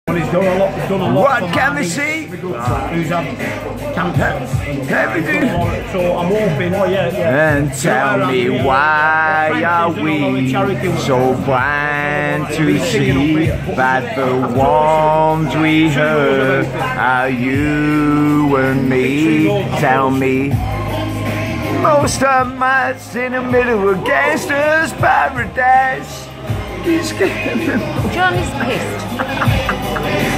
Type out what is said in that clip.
He's done a lot. What can we see? Who's had cancer. Everything. So I'm hoping. Oh yeah. And tell me why are we so blind to see that the ones we heard are you and me? Tell me. Most of us in the middle of gangsters' paradise. John is pissed.